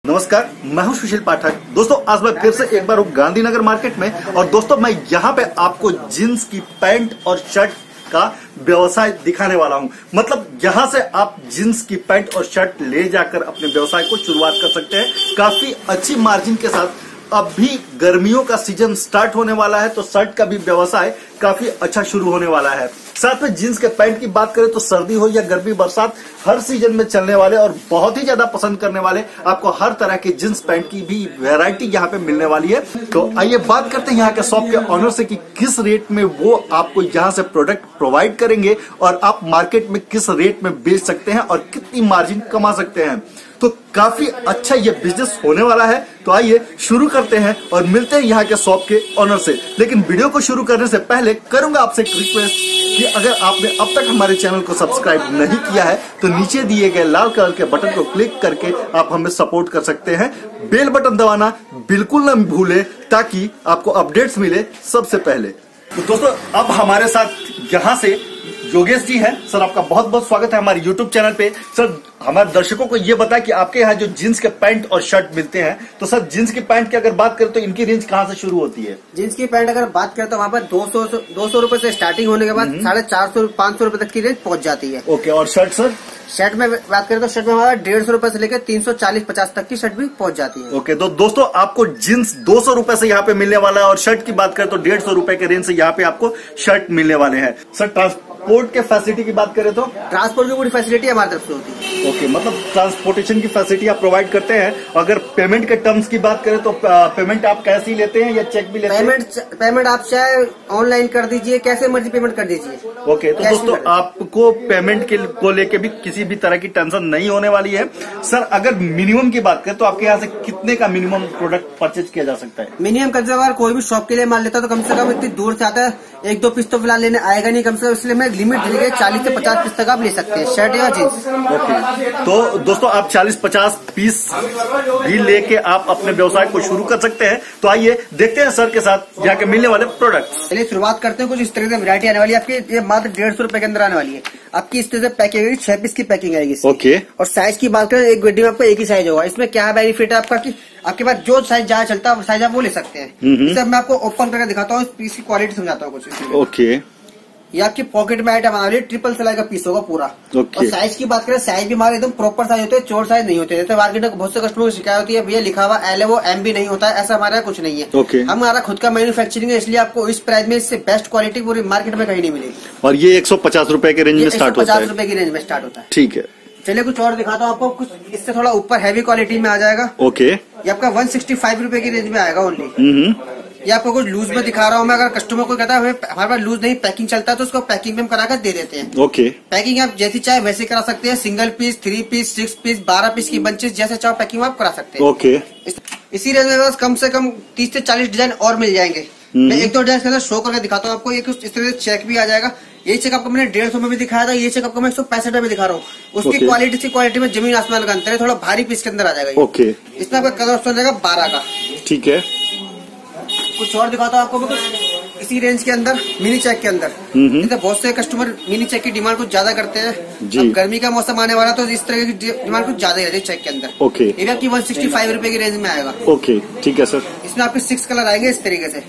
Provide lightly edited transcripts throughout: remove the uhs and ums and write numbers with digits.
नमस्कार, मैं हूं सुशील पाठक। दोस्तों, आज मैं फिर से एक बार हूं गांधी नगर मार्केट में और दोस्तों मैं यहां पे आपको जींस की पैंट और शर्ट का व्यवसाय दिखाने वाला हूं। मतलब यहां से आप जींस की पैंट और शर्ट ले जाकर अपने व्यवसाय को शुरुआत कर सकते हैं काफी अच्छी मार्जिन के साथ। अभी गर्मियों का सीजन स्टार्ट होने वाला है तो शर्ट का भी व्यवसाय काफी अच्छा शुरू होने वाला है। साथ में जींस के पैंट की बात करें तो सर्दी हो या गर्मी बरसात हर सीजन में चलने वाले और बहुत ही ज्यादा पसंद करने वाले आपको हर तरह के जींस पैंट की भी वैरायटी यहाँ पे मिलने वाली है। तो आइए बात करते हैं यहाँ के शॉप के ऑनर से कि किस रेट में वो आपको यहाँ से प्रोडक्ट प्रोवाइड करेंगे और आप मार्केट में किस रेट में बेच सकते हैं और कितनी मार्जिन कमा सकते हैं। तो काफी अच्छा ये बिजनेस होने वाला है। तो आइए शुरू करते हैं और मिलते हैं यहाँ के शॉप के ऑनर से। लेकिन वीडियो को शुरू करने से पहले करूंगा आपसे एक रिक्वेस्ट कि अगर आपने अब तक हमारे चैनल को सब्सक्राइब नहीं किया है तो नीचे दिए गए लाल कलर के बटन को क्लिक करके आप हमें सपोर्ट कर सकते हैं। बेल बटन दबाना बिल्कुल न भूले ताकि आपको अपडेट्स मिले सबसे पहले। तो दोस्तों, अब हमारे साथ यहाँ से योगेश जी हैं। सर, आपका बहुत बहुत स्वागत है हमारे यूट्यूब चैनल पे। सर, हमारे दर्शकों को ये बताएं कि आपके यहाँ जो जींस के पैंट और शर्ट मिलते हैं, तो सर जींस की पैंट की अगर बात करें तो इनकी रेंज कहाँ से शुरू होती है? जींस की पैंट अगर बात करें तो वहाँ पर 200 रुपए से स्टार्टिंग होने के बाद 450 500 रुपए तक की रेंज पहुंच जाती है। ओके, और शर्ट सर? शर्ट में बात करें तो शर्ट में हमारा 150 रुपए से लेकर 340-50 तक की शर्ट भी पहुंच जाती है। ओके, तो दोस्तों आपको जींस 200 रुपए से यहाँ पे मिलने वाला है और शर्ट की बात करें तो 150 रुपए के रेंज से यहाँ पे आपको शर्ट मिलने वाले हैं। सर, ट्रांसपोर्ट के फैसिलिटी की बात करें तो? ट्रांसपोर्ट की पूरी फैसिलिटी हमारी तरफ से होती है। ओके, मतलब ट्रांसपोर्टेशन की फैसिलिटी आप प्रोवाइड करते हैं। अगर पेमेंट के टर्म्स की बात करें तो पेमेंट आप कैश ही लेते हैं या चेक भी लेते हैं? पेमेंट आप चाहे ऑनलाइन कर दीजिए, कैसे मर्जी पेमेंट कर दीजिए। ओके, तो दोस्तों आपको पेमेंट को लेके भी किसी भी तरह की टेंशन नहीं होने वाली है। सर, अगर मिनिमम की बात करें तो आपके यहाँ से कितने का मिनिमम प्रोडक्ट परचेज किया जा सकता है? मिनिमम कम से कम कोई भी शॉप के लिए माल लेता है तो कम से कम इतनी दूर से आता है 1-2 पीस तो फिलहाल लेने आएगा नहीं, कम से कम इसलिए मैं लिमिट दी गई 40 से 50 पीस तक आप ले सकते हैं शर्ट या जींस। ओके, तो दोस्तों आप 40-50 पीस भी लेके आप अपने व्यवसाय को शुरू कर सकते हैं। तो आइए देखते हैं सर के साथ जाके मिलने वाले प्रोडक्ट। चलिए शुरुआत करते हैं। कुछ इस तरह से वैरायटी आने वाली है आपकी, ये मात्र 150 रुपए के अंदर आने वाली है। आपकी इस तरह से पैकिंग आएगी, 6 पीस की पैकिंग आएगी। ओके, और साइज की बात करें एक गड्डी में आपको एक ही साइज होगा। इसमें क्या बेनिफिट है आपका कि आपके पास जो साइज ज्यादा चलता है साइज आप वो ले सकते हैं। इसे मैं आपको ओपन करके दिखाता हूँ, इस पीस की क्वालिटी समझाता हूँ कुछ। ओके, ये आपकी पॉकेट में आइटम आने वाली ट्रिपल सिलाई का पीस होगा पूरा। ओके। और साइज की बात करें, साइज भी हमारे एकदम प्रॉपर साइज होते हैं, चोर साइज नहीं होते। जैसे मार्केट में बहुत से कस्टमर की शिकायत होती है, भैया लिखा हुआ एल है वो एम भी नहीं होता है, ऐसा हमारे यहाँ कुछ नहीं है। ओके। हमारा खुद का मैन्युफैक्चरिंग है, इसलिए आपको इस प्राइस में इससे बेस्ट क्वालिटी पूरी मार्केट में कहीं नहीं मिलेगी। और ये 150 रुपए के रेंज में स्टार्ट होता है? 150 रुपए की रेंज में स्टार्ट होता है। ठीक है, चलिए कुछ और दिखाता हूँ आपको। कुछ इससे थोड़ा ऊपर हैवी क्वालिटी में आ जाएगा। ओके, ये आपका 165 रुपए की रेंज में आएगा ओनली। ये आपको कुछ लूज में दिखा रहा हूँ मैं। अगर कस्टमर को कहता है हमारे पास लूज नहीं पैकिंग चलता है तो उसको पैकिंग में हम कराकर दे देते हैं। ओके, पैकिंग आप जैसी चाहे वैसे करा सकते हैं। Single piece, 3 piece, 6 piece, 12 piece की बंचेस जैसे चाहो पैकिंग आप करा सकते हैं। ओके। इसी रेंज में कम से कम 30 से 40 डिजाइन और मिल जाएंगे। मैं 1-2 डिजाइन के अंदर शो करके दिखाता हूँ आपको। ये कुछ इस तरह से चेक भी आ जाएगा। ये चेक आपको मैंने 150 में भी दिखाया था, ये चेक आपको मैं 165 में दिखा रहा हूँ। उसकी क्वालिटी से क्वालिटी में जमीन आसमान का अंतर है। थोड़ा भारी पीस के अंदर आ जाएगा। ओके, इसमें आपका कलर ऑप्शन रहेगा 12 का। ठीक है। कुछ और दिखाता हूँ आपको मैं कुछ इसी रेंज के अंदर, मिनी चेक के अंदर। जैसे बहुत से कस्टमर मिनी चेक की डिमांड कुछ ज्यादा करते हैं। अब गर्मी का मौसम आने वाला तो इस तरह की डिमांड कुछ ज्यादा रहती है चेक के अंदर। ओके, ये भी आपकी 165 रुपए की रेंज में आएगा। ओके, ठीक है सर। इसमें आपके 6 कलर आएंगे इस तरीके से।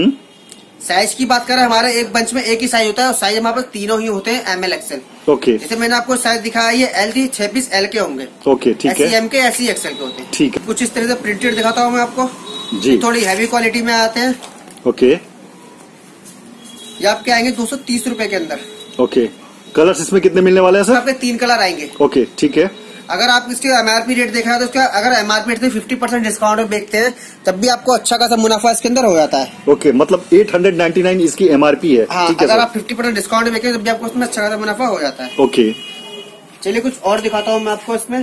साइज की बात करें, हमारे एक बंच में एक ही साइज होता है और साइज हमारे पास तीनों ही होते हैं ML XL। ओके, जैसे मैंने आपको साइज दिखाया, ये L थी, 6 पीस L के होंगे। ओके, ठीक है। SC M के, SC XL के होते हैं। ठीक है। कुछ इस तरह से प्रिंटेड दिखाता हूँ मैं आपको जी। थोड़ी हैवी क्वालिटी में आते हैं। ओके, ये आपके आएंगे 230 रुपए के अंदर। ओके, कलर्स इसमें कितने मिलने वाले हैं सर? आपके 3 कलर आएंगे। ओके, ठीक है। अगर आप इसके MRP रेट देखा है तो उसका अगर MRP रेट से 50% डिस्काउंट में बेचते हैं तब भी आपको अच्छा खासा मुनाफा इसके अंदर हो जाता है। ओके, मतलब 899 इसकी MRP है। हाँ, ठीक है। अगर आप 50% डिस्काउंट में बेचते हैं तब भी आपको उसमें अच्छा खासा मुनाफा हो जाता है। ओके, चलिए कुछ और दिखाता हूँ मैं आपको। इसमें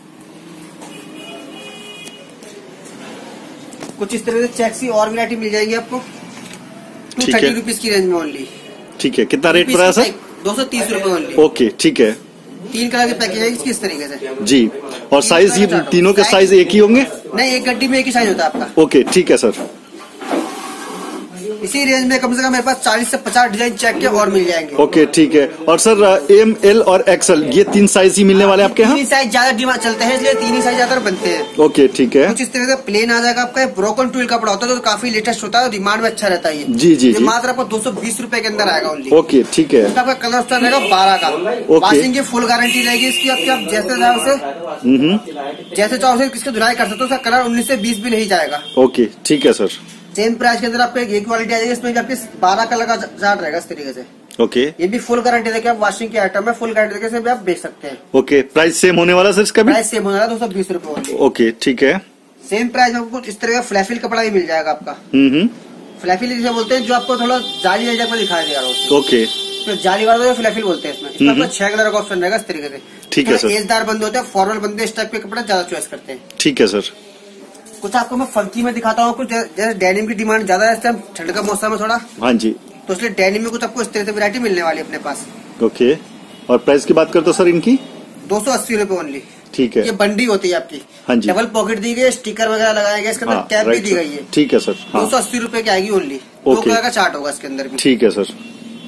कुछ इस तरह से चेक्स की और वैरायटी मिल जाएगी आपको 230 रुपीज की रेंज में ओनली। ठीक है, कितना रेट पड़ा है सर? 230 रुपए ओनली। ओके, ठीक है। 3 कलर की पैकेज है इसकी इस तरीके से जी। और साइज ये तीनों के साइज एक ही होंगे? नहीं, एक गड्डी में एक ही साइज होता है आपका। ओके, ठीक है सर। इसी रेंज में कम से कम मेरे पास 40 से 50 डिजाइन चेक के और मिल जाएंगे। ओके ठीक है। और सर एम, एल और एक्सएल ये 3 साइज ही मिलने वाले आपके यहाँ? 3 साइज ज्यादा डिमांड चलते हैं, इसलिए 3 ही साइज ज्यादा बनते हैं। ओके ठीक है। कुछ इस तरह से प्लेन आ जाएगा आपका, ब्रोकन ट्विल कपड़ा होता है जो काफी लेटेस्ट होता है, डिमांड में अच्छा रहता है। जी जी, मात्र आपको 220 रुपए के अंदर आएगा ओनली। ओके ठीक है। आपका कलर ऑप्शन रहेगा 12 का। वॉशिंग की फुल गारंटी रहेगी इसकी आपकी, आप जैसे चाहो जैसे चाहो इसकी धुलाई कर सकते हो। उसका कलर 19 से 20 भी नहीं जाएगा। ओके ठीक है सर। सेम प्राइस के अंदर आपको एक क्वालिटी आ जाएगी, इसमें आपके 12 कलर का जाट रहेगा इस तरीके से। ओके ये भी फुल गारंटी देके आप वॉशिंग की आइटम है, फुल गारंटी देके भी आप बेच सकते हैं। ओके प्राइस सेम होने वाला सर इसका भी? प्राइस सेम होने वाला 220 रुपए। ओके ठीक है। सेम प्राइस में आपको इस तरह का फ्लैफिल कपड़ा भी मिल जाएगा आपका। फ्लैफिल जिसे बोलते हैं, जो आपको थोड़ा जाली एरिया में दिखाई देगा। ओके तो जाली वाला फ्लैफिल बोलते हैं। इसमें आपको 6 कलर का ऑप्शन रहेगा इस तरीके से। ठीक है सर। एजदार बंदे होते हैं, फॉर्मल बंदे इस टाइप के कपड़ा ज्यादा चॉइस करते हैं। ठीक है सर। कुछ आपको मैं फंकी में दिखाता हूँ, कुछ जैसे डेनिम की डिमांड ज्यादा है ठंड का मौसम है थोड़ा। हाँ जी। तो इसलिए डेनिम में कुछ आपको इस तरह से वैरायटी मिलने वाली है अपने पास। ओके। और प्राइस की बात करते हो सर इनकी? 280 रुपए ओनली। ठीक है। ये बंडी होती है आपकी। हाँ जी। डबल पॉकेट दी गई, स्टिकर वगैरह लगाया गया, इसके अंदर कैप भी दी गई है। ठीक है सर। 280 रुपए की आएगी ओनली। 2 कलर का चार्ट होगा इसके अंदर भी। ठीक है सर।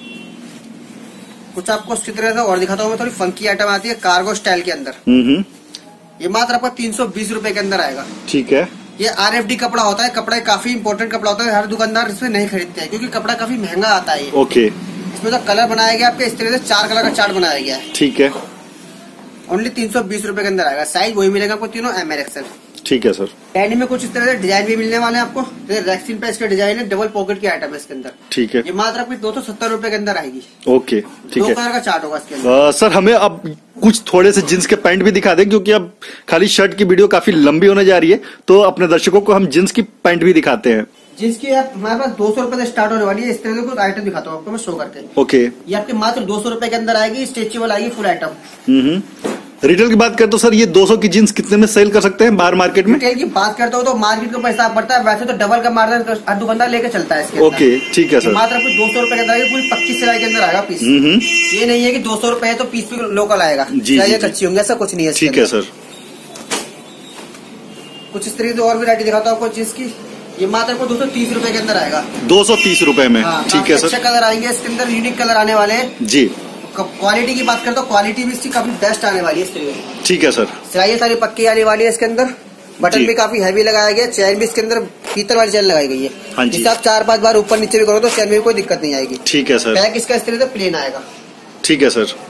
कुछ आपको उसकी तरह से और दिखाता हूँ मैं, थोड़ी फंकी आइटम आती है कार्गो स्टाइल के अंदर। ये मात्र आपको 320 रुपए के अंदर आएगा। ठीक है। ये RFD कपड़ा होता है, कपड़ा काफी इंपॉर्टेंट कपड़ा होता है, हर दुकानदार इसमें नहीं खरीदते हैं क्योंकि कपड़ा काफी महंगा आता है। ओके। इसमें तो कलर बनाया गया आपके इस तरह से 4 कलर का चार्ट बनाया गया है। ठीक है। ओनली 320 रुपए के अंदर आएगा। साइज वही मिलेगा आपको तीनों ML XL। ठीक है सर। डेनिम में कुछ इस तरह से डिजाइन भी मिलने वाले हैं आपको। रैक्सिन पे इसका डिजाइन है, डबल पॉकेट की आइटम है इसके अंदर। ठीक है। ये मात्र आपकी 270 रुपए के अंदर आएगी। ओके ठीक है। 2 कलर का चार्ट होगा इसके अंदर। सर हमें अब कुछ थोड़े से जींस के पैंट भी दिखा दें, क्योंकि अब खाली शर्ट की वीडियो काफी लंबी होने जा रही है, तो अपने दर्शकों को हम जींस की पैंट भी दिखाते हैं। जिसकी आप हमारे पास 200 रुपए से स्टार्ट होने वाली है। इस तरह से कुछ आइटम दिखाता हूँ आपको मैं शो करके। ओके। ये आपके मात्र 200 रुपए के अंदर आएगी, स्ट्रेचेबल आएगी फुल आइटम। रिटेल की बात करते हो सर, ये 200 की जींस कितने में सेल कर सकते हैं बाहर मार्केट में? रिटेल की बात करता हूँ तो मार्केट का पैसा पड़ता है, वैसे तो डबल का मार्जिन हर दुकानदार लेके चलता है इसके। ओके ठीक है सर। मात्र आपको 200 रुपए के अंदर आएगी, पूरी पक्की सिलाई के अंदर आएगा पीस। ये नहीं है कि 200 रुपए है तो पीस भी लोकल आएगा, सिलाई कच्ची होंगे, ऐसा कुछ नहीं है। ठीक है सर। कुछ इस तरीके से और वैरायटी दिखाता हूँ आपको जिसकी। ये मात्र आपको 230 रुपए के अंदर आएगा। 230 रुपए में? ठीक है सर। अच्छे कलर आएंगे इसके अंदर, यूनिक कलर आने वाले हैं जी। क्वालिटी की बात करता हूँ, क्वालिटी भी इसकी काफी बेस्ट आने वाली है इस तरीके से। ठीक है सर। सिलाई सारी पक्की आने वाली है इसके अंदर। बटन भी काफी हैवी लगाया गया, चैन भी इसके अंदर पीतल वाली चैन लगाई गई है। हाँ जी। जिससे आप 4-5 बार ऊपर नीचे भी करो तो चैन में कोई दिक्कत नहीं आएगी। ठीक है सर। बैक इसका इस तरह से प्लेन आएगा। ठीक है सर।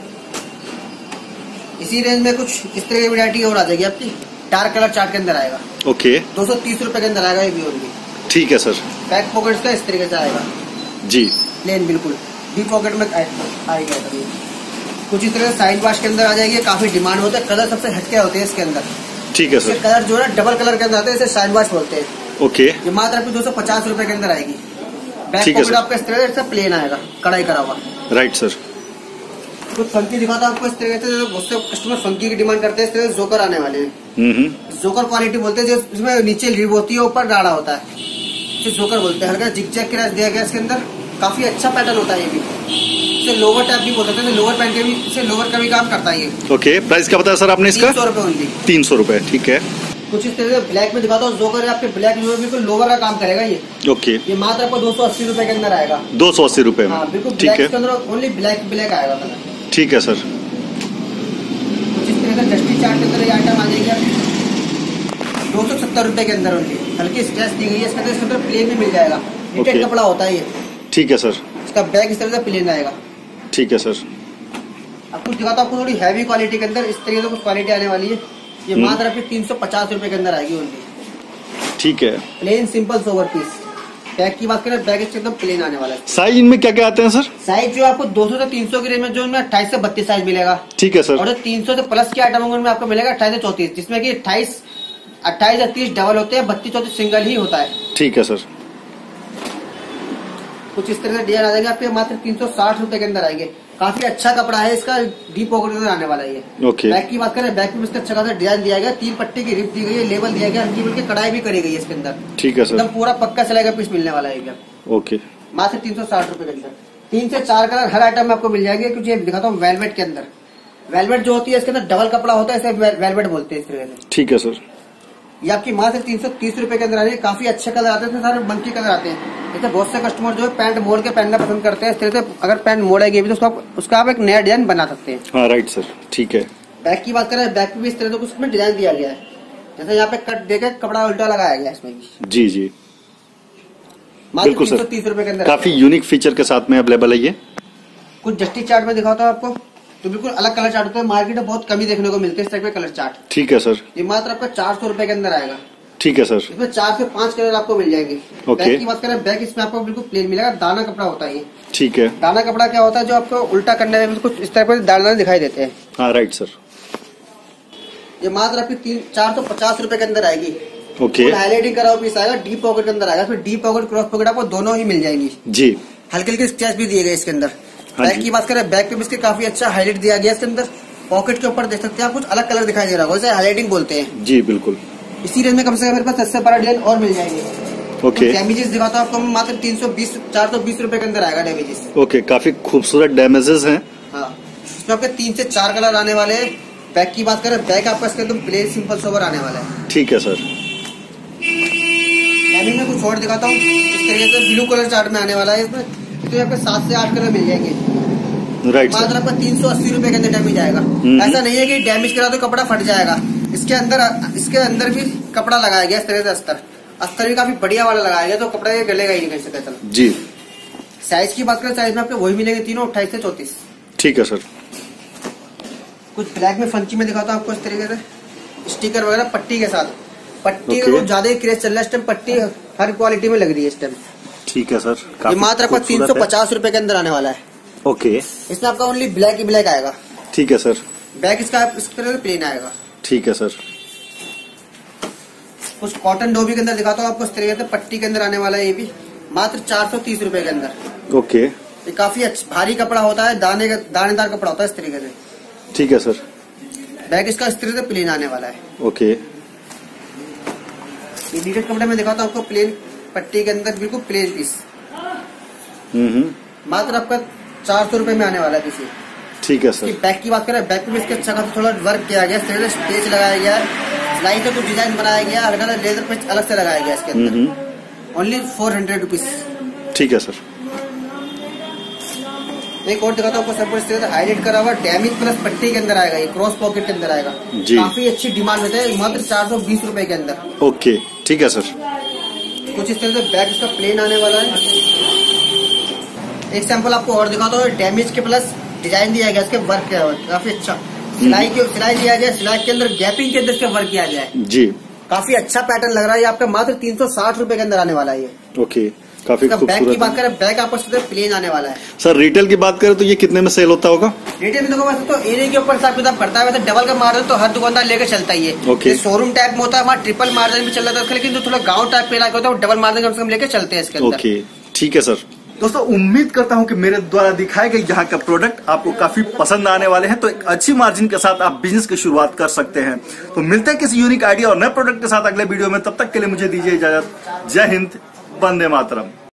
इसी रेंज में कुछ इस तरह की वैरायटी और आ जाएगी आपकी, डार्क कलर चार्ट के अंदर आएगा। ओके। 230 रुपए के अंदर आएगा ये भी ओनली। ठीक है सर। बैक पॉकेट का इस तरीके से आएगा जी, प्लेन बिल्कुल डी पॉकेट में आएगा। कुछ इस तरह साइड वॉश के अंदर आ जाएगी, काफी डिमांड होता है, कलर सबसे हटके होते हैं इसके अंदर। ठीक है सर। कलर जो है डबल कलर के अंदर आते हैं, इसे साइड वॉश बोलते हैं। ओके। ये मात्र आपकी 250 रुपए के अंदर आएगी। बैक पॉकेट आपका इस तरह से प्लेन आएगा, कढ़ाई करा हुआ। Right sir. कुछ फंकी दिखाता हूँ आपको इस तरीके से, बहुत से कस्टमर फंकी की डिमांड करते हैं। इस तरह से जोकर आने वाले हैं। जोकर क्वालिटी बोलते हैं, जिसमें नीचे रिब होती है, ऊपर गाढ़ा होता है, इसे जोकर बोलते हैं। हल्का जिग-जैग क्रैच दिया गया इसके अंदर, काफी अच्छा पैटर्न होता है ये भी। इसे लोअर टैप भी बोलते हैं, लोअर पहन के भी इसे लोअर का भी काम करता है ये। ओके। प्राइस क्या बताया सर आपने इसका? 300 रुपए ओनली। 300 रुपए। ठीक है। कुछ इस तरह से ब्लैक में दिखाता हूँ, जोकर आपके ब्लैक में बिल्कुल लोअर का काम करेगा ये। ओके। ये मात्र आपको 280 रुपए के अंदर आएगा। 280 रुपए में? बिल्कुल। ठीक है। इसके अंदर ओनली ब्लैक आएगा। ठीक है सर। कुछ इस तरह का डस्टी चार्ट के अंदर ये आइटम आ जाएगी आपकी 270 रुपए के अंदर ओनली। हल्की स्ट्रेच दी गई है इसके अंदर। इसके अंदर प्लेन भी मिल जाएगा, निटेड कपड़ा होता है ये। ठीक है सर। इसका बैग इस तरह से प्लेन आएगा। ठीक है सर। अब कुछ दिखाता हूँ आपको थोड़ी हैवी क्वालिटी के अंदर, इस तरीके से कुछ क्वालिटी आने वाली है। ये मात्र आपकी 350 रुपए के अंदर आएगी ओनली। ठीक है। Plain simple sober piece. Bag की बात करें, बैग एकदम प्लेन आने वाला है। साइज इनमें क्या क्या आते हैं सर? साइज जो आपको 200 से 300 की रेंज में जो 28 से 32 साइज मिलेगा। ठीक है सर। और 300 से प्लस की आइटम में आपको मिलेगा 28 से 34, जिसमें की 28 या 30 डबल होते हैं, 32-34 सिंगल ही होता है। ठीक है सर। कुछ इस तरह से डिजाइन आ जाएंगे आपके, मात्र 360 रुपए के अंदर आएंगे। काफी अच्छा कपड़ा है इसका, डीप पॉकेट के अंदर आने वाला है ये। ओके। बैक की बात करें, बैक में इसका अच्छा खासा डिजाइन दिया गया, 3 पट्टी की रिप दी गई है, लेवल दिया गया, हल्की बल्कि कढ़ाई भी करी गई है इसके अंदर। ठीक है सर। एकदम पूरा पक्का सिलाई का पीस मिलने वाला है। ओके। मात्र 360 रुपए के अंदर 3 से 4 कलर हर आइटम में आपको मिल जाएंगे। कुछ ये दिखाता हूँ वेलवेट के अंदर। वेलवेट जो होती है इसके अंदर डबल कपड़ा होता है, इसे वेलवेट बोलते हैं इस तरह से। ठीक है सर। ये आपकी मात्र 330 रुपए के अंदर आ रही है। काफी अच्छे कलर आते हैं, सारे मंकी कलर आते हैं। जैसे बहुत से कस्टमर जो है पैंट मोड़ के पहनना पसंद करते हैं, इस तरह से अगर पैंट मोड़ेगी भी तो उसका आप एक नया डिजाइन बना सकते हैं। हाँ राइट सर, ठीक है। बैक की बात करें, बैक पे भी इस तरह से उसमें डिजाइन दिया गया है। जैसे यहाँ पे कट देके कपड़ा उल्टा लगाया गया है इसमें भी। जी जी बिल्कुल 330 रुपए के अंदर। काफी यूनिक फीचर के साथ में अवेलेबल है ये। कुछ जस्टिस चार्ट में दिखाता हूँ आपको, तो बिल्कुल अलग कलर चार्ट होता है। मार्केट में बहुत कमी देखने को मिलते हैं इस टाइप के कलर चार्ट। ठीक है सर। ये मात्र आपका 400 रुपए के अंदर आएगा। ठीक है सर। इसमें 4 से 5 कलर आपको मिल जाएंगे। बैक की बात करें, बैक इसमें आपको बिल्कुल प्लेन मिलेगा, दाना कपड़ा होता है ये। ठीक है। दाना कपड़ा क्या होता है, जो आपको उल्टा करने में कुछ इस तरह के दाना दिखाई देते हैं। हाँ राइट सर। ये मात्र आपकी 450 रुपए के अंदर आएगी। ओके। हाईलाइटिंग करा हुआ पीस आएगा, डीप पॉकेट के अंदर आएगा। इसमें डीप पॉकेट, क्रॉस पॉकेट आपको दोनों ही मिल जाएंगी जी। हल्के हल्के स्क्रैच भी दिए गए इसके अंदर। हाँ बैक की बात करें, बैक पे भी इसके काफी अच्छा हाईलाइट दिया गया इसके अंदर। पॉकेट के ऊपर देख सकते हैं आप, कुछ अलग कलर दिखाई दे रहा है, हाईलाइटिंग बोलते हैं। जी बिल्कुल। इसी रेंज में कम से कम मेरे पास 10 से 12 डिजाइन और मिल जाएंगे। ओके। डैमेजेस दिखाता हूँ आपको, मात्र 420 रुपए के अंदर आएगा डैमेजेस। ओके, काफी खूबसूरत डैमेजेस हैं। हाँ, इसमें आपके 3 से 4 कलर आने वाले हैं। बैक की बात करें, बैक आपका इसके एकदम प्लेन सिंपल सोबर आने वाला है। ठीक है सर। डैमेज में कुछ और दिखाता हूँ, इस तरीके से ब्लू कलर चार्ट में आने वाला है। इसमें तो आपके 7 से 8 कलर मिल जाएंगे। राइट। मात्र आपका 380 रुपए के अंदर डैमेज आएगा। ऐसा नहीं है कि डैमेज करा तो कपड़ा फट जाएगा। इसके अंदर भी कपड़ा लगाया गया इस तरह से। अस्तर भी काफी बढ़िया वाला लगाया गया, तो कपड़ा ये गलेगा ही नहीं कहीं से कहीं। जी। साइज की बात करें, साइज में आपको वही मिलेंगे तीनों, 28 से 34। ठीक है सर। कुछ ब्लैक में फंची में दिखाता हूँ आपको, इस तरीके से स्टिकर वगैरह पट्टी के साथ। पट्टी का कुछ ज्यादा ही क्रेज चल रहा है इस टाइम, पट्टी हर क्वालिटी में लग रही है इस टाइम। ठीक है सर। ये मात्र आपका 350 रुपए के अंदर आने वाला है। ओके। इसमें आपका ओनली ब्लैक ही ब्लैक आएगा। ठीक है सर। बैक इसका इस तरह से प्लेन आएगा। ठीक है सर। कुछ कॉटन डोबी के अंदर दिखाता हूँ आपको, इस तरीके से पट्टी के अंदर आने वाला है। ये भी मात्र 430 रुपए के अंदर। ओके। ये काफी अच्छा भारी कपड़ा होता है, दानेदार कपड़ा होता है इस तरीके से। ठीक है सर। बैक इसका इस तरह से प्लेन आने वाला है। ओके। ये नीडेड कपड़े में दिखाता हूँ आपको, प्लेन पट्टी के अंदर बिल्कुल प्लेन पीस। मात्र आपका 400 रुपए में आने वाला है पीस। ठीक है सर। बैक की बात करें, बैक पे भी इसके अच्छा खासा थोड़ा वर्क किया गया, स्टेच लगाया गया है, सिलाई से कुछ डिजाइन बनाया गया, हल्का लेदर पे अलग से लगाया गया इसके अंदर। Only 400 rupees. ठीक है सर। एक और दिखाता हूँ आपको, सब हाईलाइट करा हुआ डैमेज प्लस पट्टी के अंदर आएगा, ये क्रॉस पॉकेट के अंदर आएगा। काफी अच्छी डिमांड होता है, मात्र 420 रुपए के अंदर। ओके। ठीक है सर। कुछ इस तरह से बैक इसका प्लेन आने वाला है। एक सैंपल आपको और दिखाता हूँ, डैमेज के प्लस डिजाइन दिया गया, इसके वर्क किया हुआ काफी अच्छा। सिलाई दिया गया, सिलाई के अंदर गैपिंग के अंदर इसका वर्क किया गया है। जी। काफी अच्छा पैटर्न लग रहा है। आपका मात्र 360 रुपए के अंदर आने वाला है ये। ओके। काफी खूबसूरत। बैक की बात करें, बैक आपको प्लेन आने वाला है। सर रिटेल की बात करें तो ये कितने में सेल होता होगा? रिटेल में देखो, वैसे तो एरिया के ऊपर हिसाब किताब करता है, वैसे डबल का मार्जिन तो हर दुकानदार लेकर चलता ही है। ओके। शोरूम टाइप में होता है, वहाँ ट्रिपल मार्जिन भी चल रहा था, लेकिन जो थोड़ा गाँव टाइप पे इलाका होता है वो डबल मार्जिन कम से कम लेकर चलते हैं इसके अंदर। ओके। ठीक है सर। दोस्तों उम्मीद करता हूं कि मेरे द्वारा दिखाए गए यहाँ का प्रोडक्ट आपको काफी पसंद आने वाले हैं, तो एक अच्छी मार्जिन के साथ आप बिजनेस की शुरुआत कर सकते हैं। तो मिलते हैं किसी यूनिक आइडिया और नए प्रोडक्ट के साथ अगले वीडियो में, तब तक के लिए मुझे दीजिए इजाजत। जय हिंद, वंदे मातरम।